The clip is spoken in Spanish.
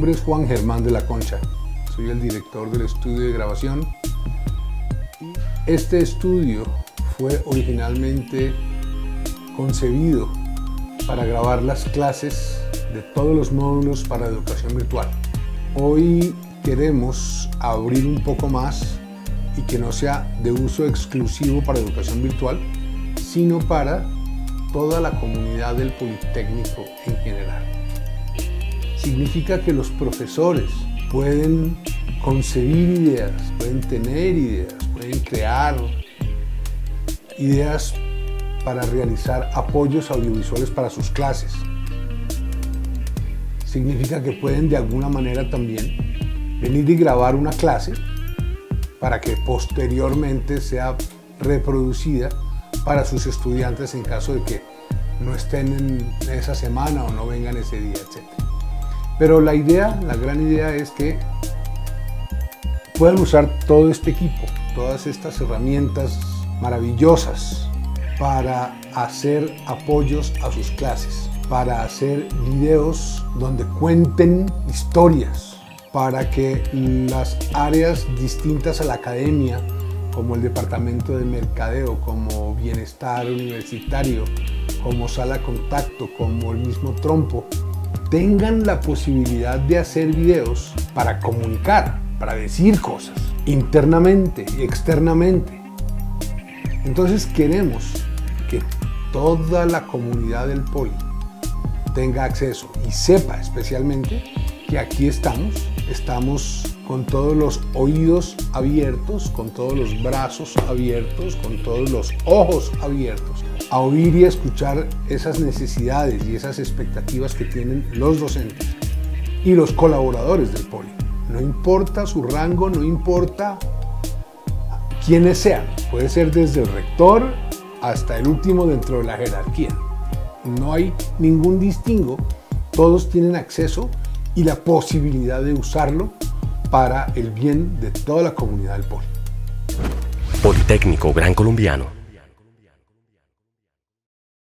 nombre es Juan Germán de la Concha, soy el director del estudio de grabación. Este estudio fue originalmente concebido para grabar las clases de todos los módulos para educación virtual. Hoy queremos abrir un poco más y que no sea de uso exclusivo para educación virtual, sino para toda la comunidad del Politécnico en general. Significa que los profesores pueden concebir ideas, pueden tener ideas, pueden crear ideas para realizar apoyos audiovisuales para sus clases. Significa que pueden de alguna manera también venir y grabar una clase para que posteriormente sea reproducida para sus estudiantes en caso de que no estén en esa semana o no vengan ese día, etc. Pero la gran idea es que puedan usar todo este equipo, todas estas herramientas maravillosas para hacer apoyos a sus clases, para hacer videos donde cuenten historias, para que las áreas distintas a la academia, como el departamento de mercadeo, como bienestar universitario, como sala contacto, como el mismo trompo, tengan la posibilidad de hacer videos para comunicar, para decir cosas, internamente y externamente. Entonces queremos que toda la comunidad del Poli tenga acceso y sepa especialmente que aquí estamos con todos los oídos abiertos, con todos los brazos abiertos, con todos los ojos abiertos, a oír y a escuchar esas necesidades y esas expectativas que tienen los docentes y los colaboradores del Poli. No importa su rango, no importa quiénes sean, puede ser desde el rector hasta el último dentro de la jerarquía. No hay ningún distingo, todos tienen acceso y la posibilidad de usarlo para el bien de toda la comunidad del Poli. Politécnico Gran Colombiano.